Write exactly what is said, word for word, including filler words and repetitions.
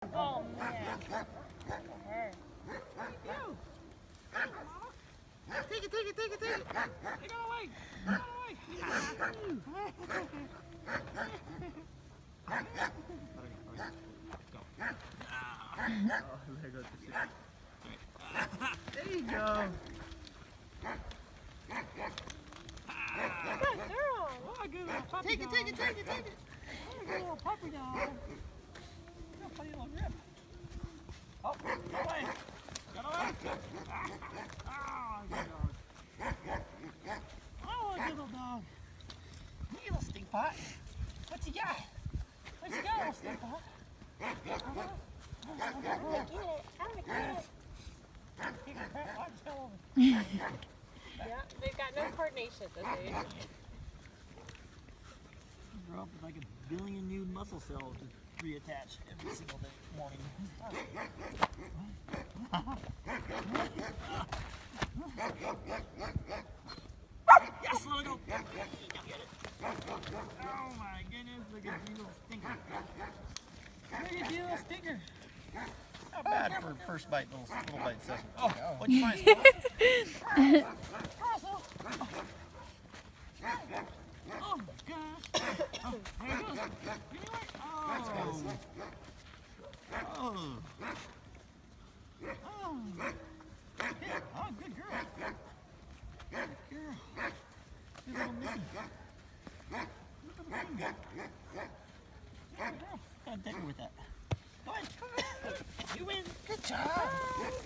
Oh man. Her. Take it, take it, take it, take it. Take it away. Take it away. There you go. Good girl. Oh, a good little puppy take it, take it, take it, take it. Oh, a good little puppy dog. Look a funny little grip. Oh, get away. Get away. Ah, oh, good dog. Oh, a good little dog. You little stink pot. What you got? What you got, little stink pot? I'm gonna get it. I'm gonna get it. Yeah, they've got no coordination at this age. Grow up with like a billion new muscle cells to reattach every single day morning. Yes, let it go. Get it. Oh my goodness, look at you little stinker. Look at you little stinker. Not bad for a first bite, little, little bite session. Oh, what'd you find? Oh my gosh. Oh, there it goes. Anyway, oh. Oh. Oh. Yeah. Oh, good girl. Good girl. Good little missy. Look at the ring. Good girl. Go ahead, take her with that. Go ahead. You win. Good job.